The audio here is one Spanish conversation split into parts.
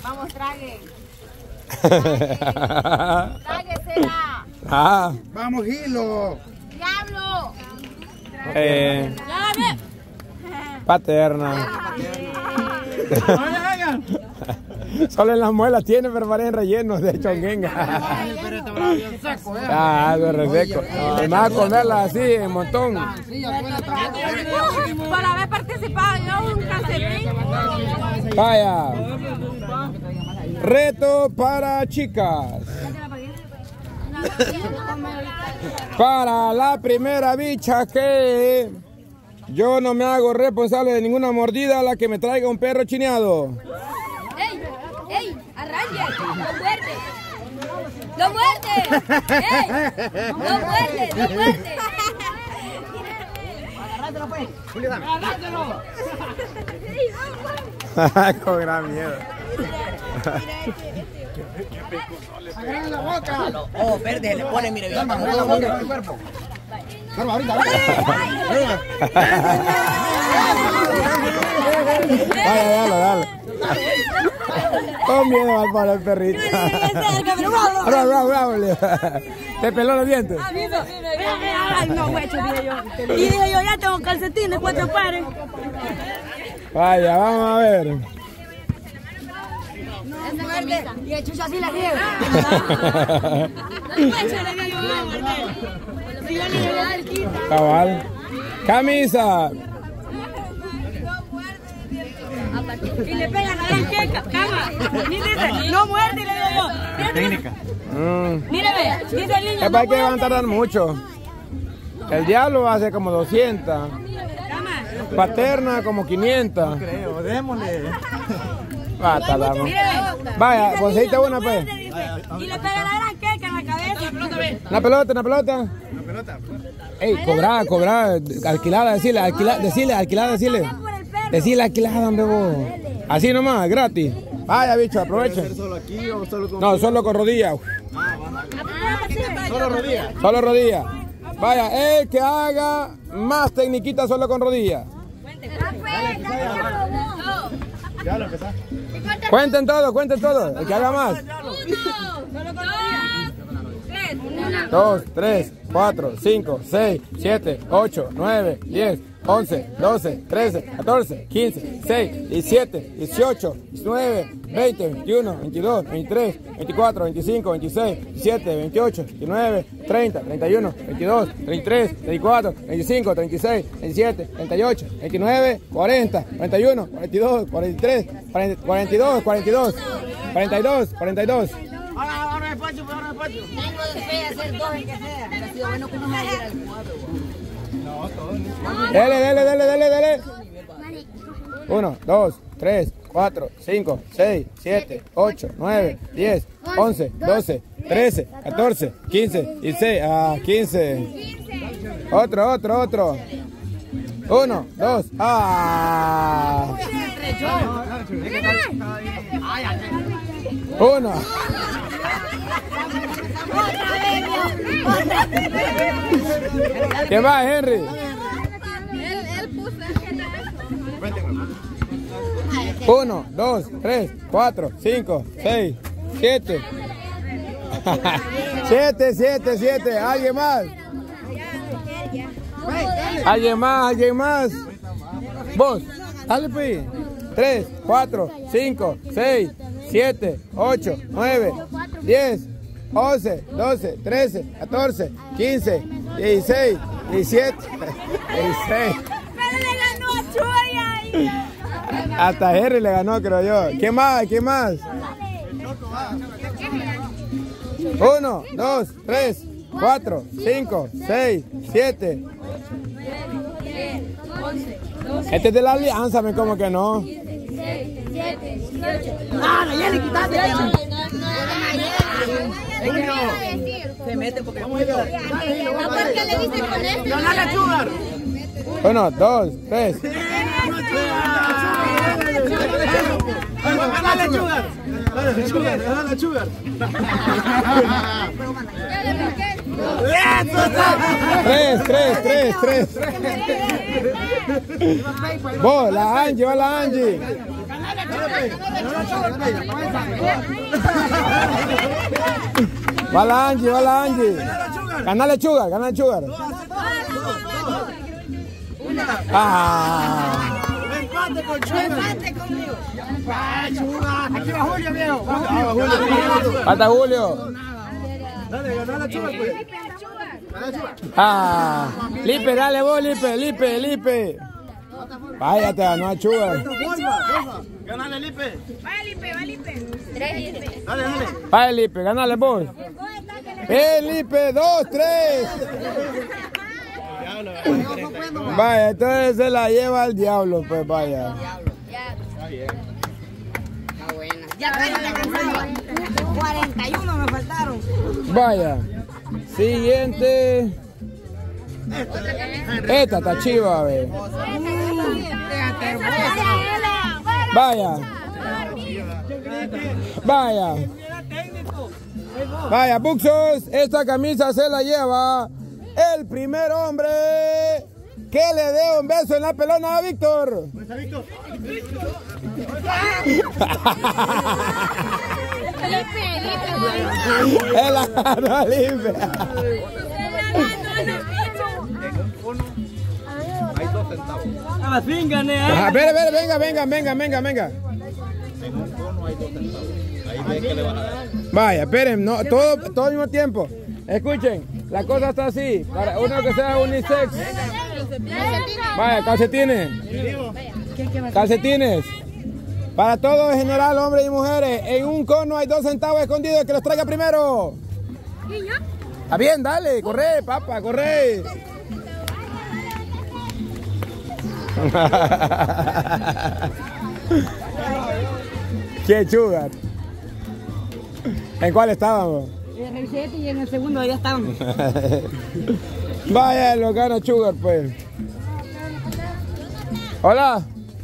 Vamos, trague. Tráguesela. Ah. Vamos, Gilo. Diablo. Paterna. Solo en las muelas tiene, pero parecen rellenos de chonguenga. Ah, de reseco. Y más comerla así, en montón. Por haber participado yo un calcetín. Vaya. Reto para chicas. Para la primera bicha que yo no me hago responsable de ninguna mordida a la que me traiga un perro chineado. ¡Ey! ¡Arranque! ¡Lo muerde! ¡Ey! ¡Lo muerde! Agárratelo, pues. Julio, dame. Agárratelo. Con gran miedo. Agarra la boca. Oh, verde, le pone, mire, bien. Agarra la boca con el cuerpo. Carlos, ahorita. Dale. Con miedo al para el perrito. ¿Te peló los dientes? Ay, no, huecho, dije yo. Y dije yo, ya tengo calcetines, 4 pares. Vaya, vamos a ver. Y el chucho así la lleva. Cabal. Camisa. Y le pegan a la queca, cama. No muerde, le digo yo. Técnica. Mire, ve, dice el niño. Es para que van a tardar mucho. El diablo hace como 200. Paterna como 500. Creo, démosle. Va a tardar. Vaya, conseguiste una pues. Y le pega la gran queca en la cabeza. Una pelota. Ey, cobrar, alquilada, decirle, alquilada. Decirle alquilada, hombre, vos. Así nomás, gratis. Vaya, bicho, aprovecha. ¿Solo aquí o solo con...? No, solo con rodillas. Solo rodillas. Solo rodillas. Vaya, el que haga más tecniquita solo con rodillas. Ya lo empezás. Cuenten todo. El que haga más. 2, 3, 4, 5, 6, 7, 8, 9, 10, 11, 12, 13, 14, 15, 16, 17, 18, 19, 20, 21, 22, 23, 24, 25, 26, 27, 28, 29, 30, 31, 22, 33, 34, 35, 36, 37, 38, 39, 40, 41, 42, 43, 42, 42. Ahora despacho. Tengo de fe hacer 2 en que sea. Ha sido bueno que no me diera el 4. Dale. 1, 2, 3, 4, 5, 6, 7, 8, 9, 10, 11, 12, 13, 14, 15, 16, 15. Otro. 1, 2, Uno. ¿Qué más, Henry? Él puso el 1, 2, 3, 4, 5, 6, 7. 7. ¿Alguien más? Vos, dale pues. 3, 4, 5, 6, 7, 8, 9, 10, 11, 12, 13, 14, 15, 16, 17, 16. Pero le ganó a Chuya. Hasta Henry le ganó, creo yo. ¿Qué más? 1, 2, 3, 4, 5, 6, 7. Este es de la alianza, ¿me como que no? 7, 8. Ya le quitaste. Se mete porque vamos a ir. No, porque le dice con esto. ¡Dale, Sugar! 1, 2, 3. ¡Dale, Sugar! 3. Vos, la Angie, va la Angie. Va la Angie. Ganale Sugar. Ah. Empate con Sugar. Aquí va Julio, viejo. Falta Julio. Dale, ganale Sugar, pues. Ah. Lipe, dale vos, Lipe. Vaya, te ganó a Sugar. Ganale, Lipe. Va Lipe. Dale. Vaya, Lipe, ganale vos. Lipe, 2, 3. Vaya, entonces se la lleva al diablo, pues vaya. Ya casi está cansado. 41 me faltaron. Vaya. Siguiente. Esta está chiva, ve. Vaya, Buxos, esta camisa se la lleva el primer hombre que le dé un beso en la pelona a Víctor. Él agarró Lipe. Hay 2 centavos. Venga. En un cono hay 2 centavos. Ahí ves que le van a dar. Vaya, esperen, no, todo al mismo tiempo. Escuchen, la cosa está así. Para uno que sea unisex. Vaya, calcetines. Para todos en general, hombres y mujeres. En un cono hay 2 centavos escondidos. El que los traiga primero. Está bien, dale, corre, papá, corre. ¿Qué Sugar? ¿En cuál estábamos? En el 7 y en el segundo ya estábamos. Vaya, lo gana Sugar, pues. Hola.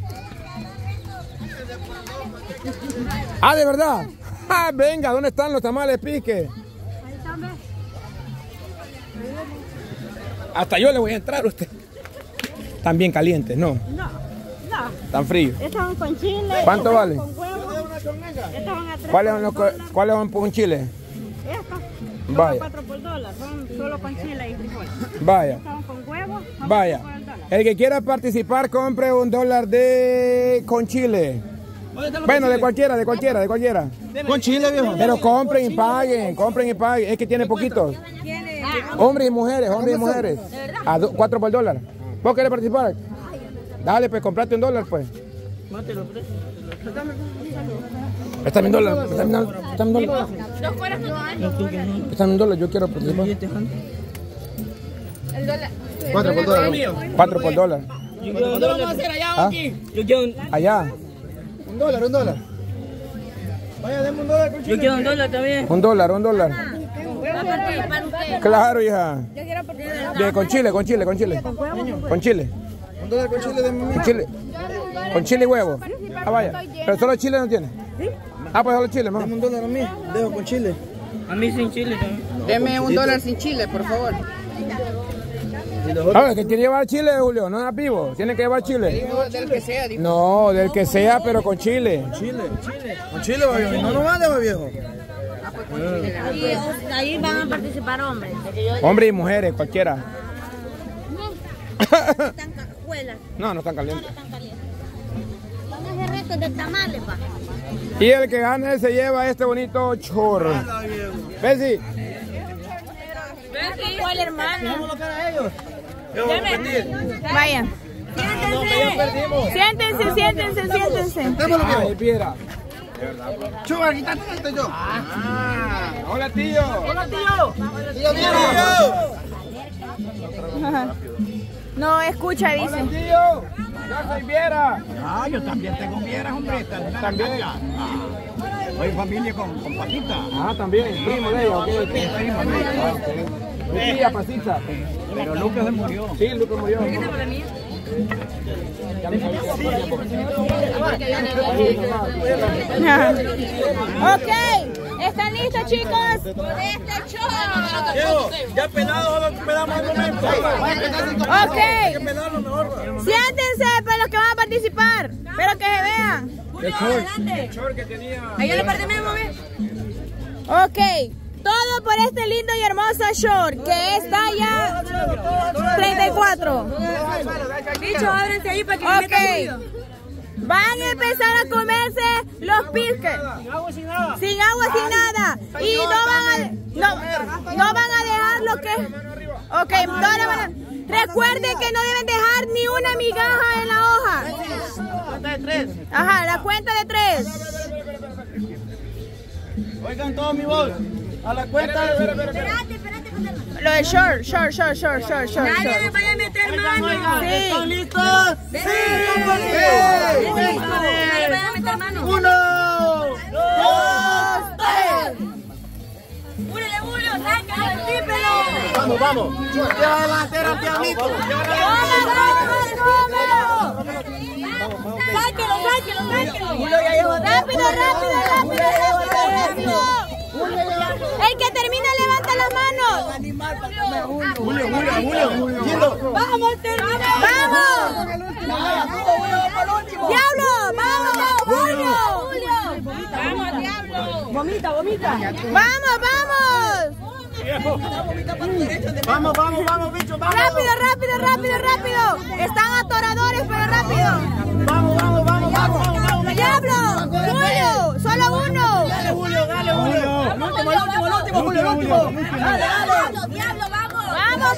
Ah, ¿de verdad? Ah, venga, ¿dónde están los tamales pique? Hasta yo le voy a entrar a usted. Están bien calientes, ¿no? No. Están fríos. Estaban con chile. ¿Cuánto vale? Con huevo. Estaban a 3. ¿Cuáles son con chile? Estas. Vaya. 4 por dólar. Son solo con chile y frijol. Vaya. Estaban con huevo. Vaya. El que quiera participar, compre $1 con chile. Bueno, de cualquiera. Con chile, viejo. Pero compren y paguen. Es que tiene poquitos. Hombres y mujeres. A 4 por dólar. ¿Vos querés participar? Dale, pues, comprate $1, pues. Préstame $1. Préstame $1, yo quiero participar. El dólar. 4 por dólar. 4 por dólar. ¿Dónde vamos a hacer allá, aquí? Allá. $1. Vaya, deme $1 con chile. Yo quiero $1 también. $1. ¿Va a participar usted? Claro, hija. Yo quiero participar. Con chile. $1 con chile, deme. Con chile y huevo. Ah, vaya. Pero solo chile no tiene. Ah, pues solo chile, mamá. Dame $1 a mí. Dejo con chile. A mí sin chile también. Deme $1 sin chile, por favor. A ver, que quiere llevar chile, Julio, no es vivo. Tiene que llevar chile. Del que sea, dijo. No, del que sea, pero con chile. Con chile, viejo. No mande, viejo. Ahí van a participar hombres. Hombres y mujeres, cualquiera. Están cajuelas. No están calientes. Van a hacer restos de tamales, pa. Y el que gane se lleva este bonito chorro. Bessie. ¿Cuál hermano? Vaya. Siéntense. Ay, piedra. Sugar, quítate esto yo. Hola, tío. Tío, No escucha, Hola, dice. tío. Yo soy Viera. Ah, yo también tengo vieras, hombre. También. Soy familia con Pasita. Ah, también. Primo de ella, ¿ok? Primo de ella. Ah, ok. Mi tía, Pasita. Pero Lucas se murió. Sí, Lucas murió. Ok, ¿están listos, chicos? Este show. Ya pelado, pelamos al momento. Ok. Siéntense para los que van a participar. Espero que se vean. adelante. Ahí le perdemos, ¿ves? Ok, todo por este lindo y hermoso short que es talla 34. Bicho, ábrense ahí para que Ok, van a empezar a comerse los piques. Sin agua, sin nada. Y no van a dejar lo que... Ok, recuerden que no deben dejar ni una migaja en la hoja. Cuenta de 3. Ajá, la cuenta de 3. Oigan todos mi voz. A la cuenta de... Espérate. Lo de short. Nadie le vaya a meter mano. Oigan, Sí. ¿están listos? Sí. ¡Sí! Nadie le vaya a meter mano. 1, 2, 3. Julio, sácalo, típelo. Vamos. Lleva delantera, pianito. Sáquelo. Rápido. El que termina levanta las manos. Julio. Yendo. Vamos, termina. ¡Vamos! ¡Diablo! ¡Vamos, Julio! Vamos, diablo. Vomita. ¡Vamos! Vamos, bicho, vamos. ¡Rápido! Están atoradores, pero rápido. Vamos. ¡Diablo! ¡¡Julio! ¡Solo uno! Dale, Julio. El último, Julio, el último. Dale. Diablo, vamos. ¡Vamos!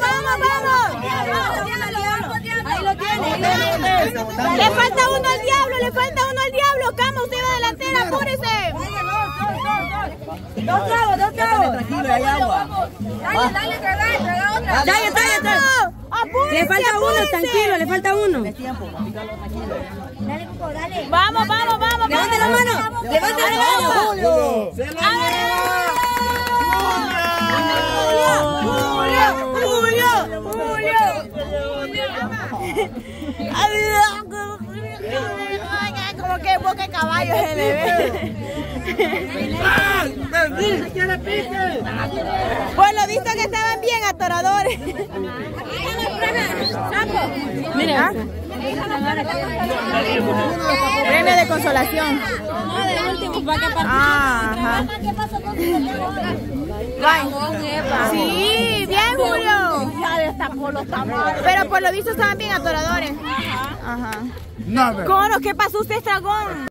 Ahí lo tiene. Le falta uno al diablo. Cama, usted va delantera, apúrese. Dos tragos. Tranquilo, hay agua. Dale, traga otra. Dale. Apúrese, Le falta uno, apúrese. tranquilo, le falta uno. Vamos. Levante la mano. Levante la mano. Julio. Como que boca de caballo se le ve. Por lo visto que estaban bien atoradores. Mira. Premio de consolación. Ajá. Sí, bien, Julio. Pero por lo visto estaban bien atoradores. Ajá. Coros, ¿qué pasó usted, dragón?